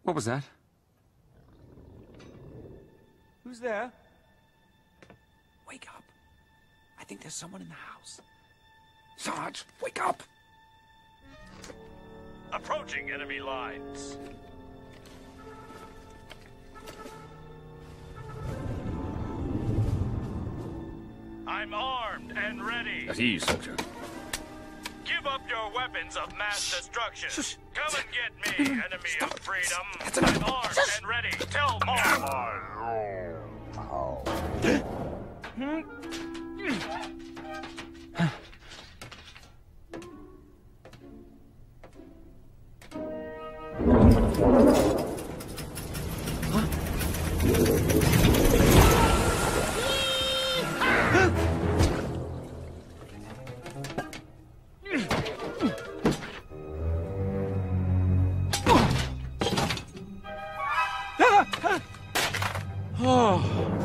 What was that? Who's there? Wake up. I think there's someone in the house. Sarge, wake up! Approaching enemy lines. I'm armed and ready. At ease, soldier. Give up your weapons of mass destruction. Come and get me, enemy of freedom. I'm armed and ready. Tell Oh.